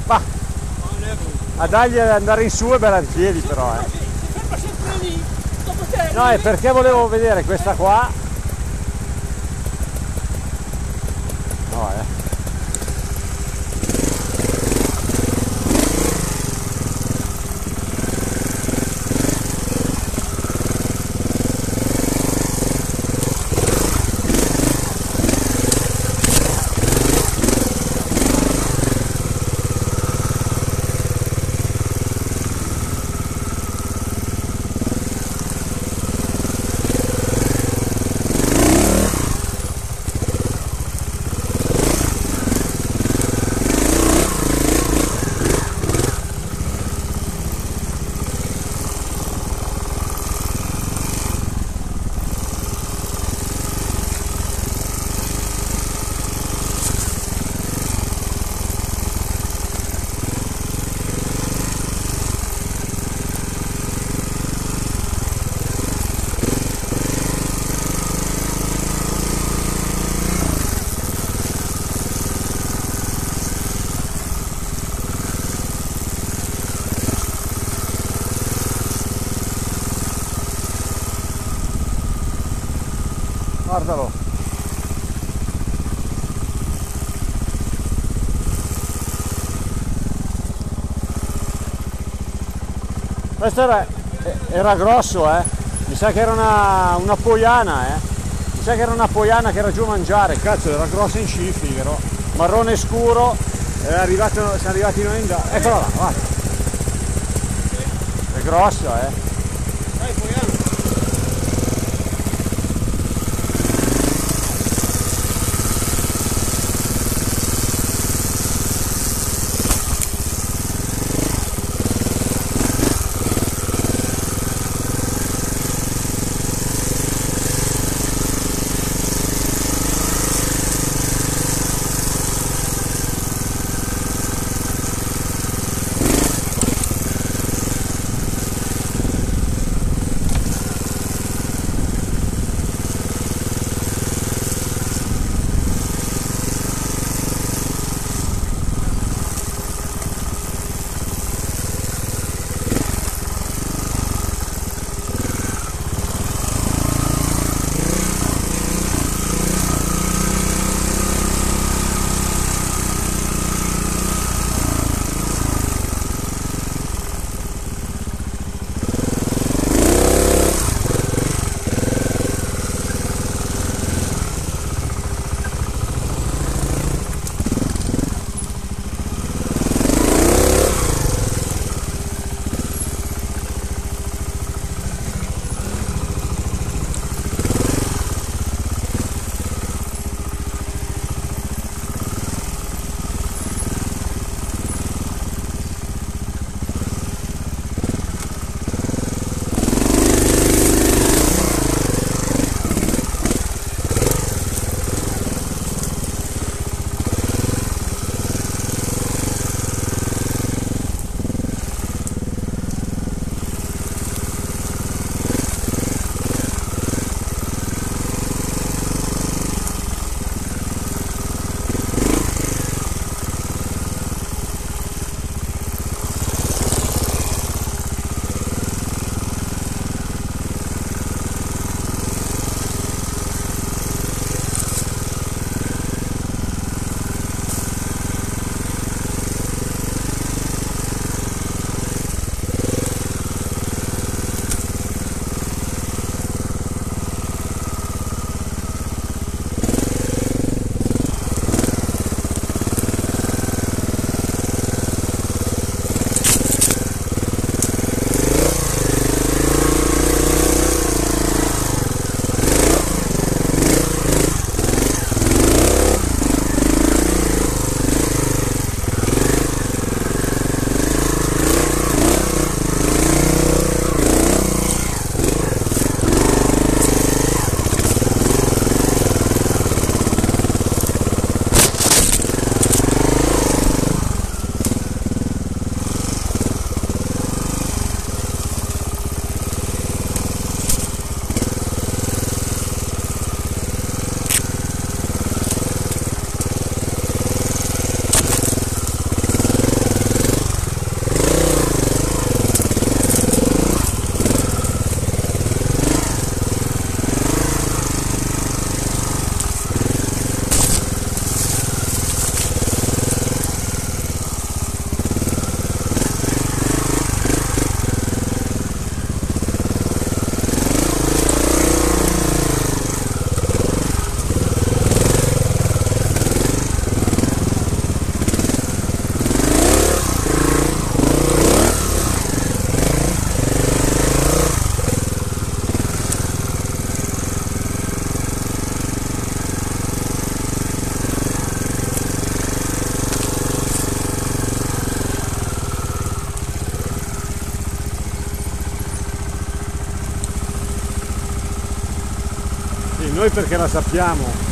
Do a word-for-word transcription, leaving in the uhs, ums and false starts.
Ma a dargli ad andare in su e bella di piedi però, eh. Ferma sempre lì, dopo te. No, è perché volevo vedere questa qua. No, eh. Guardalo. Questo era, era grosso, eh. Mi sa che era una, una poiana, eh. Mi sa che era una poiana che era giù a mangiare. Cazzo, era grossa in scifri, però. Marrone scuro. È arrivato, siamo arrivati noi in già. Eccola là, guarda. È grossa, eh. Dai, poiana. noi perché la sappiamo.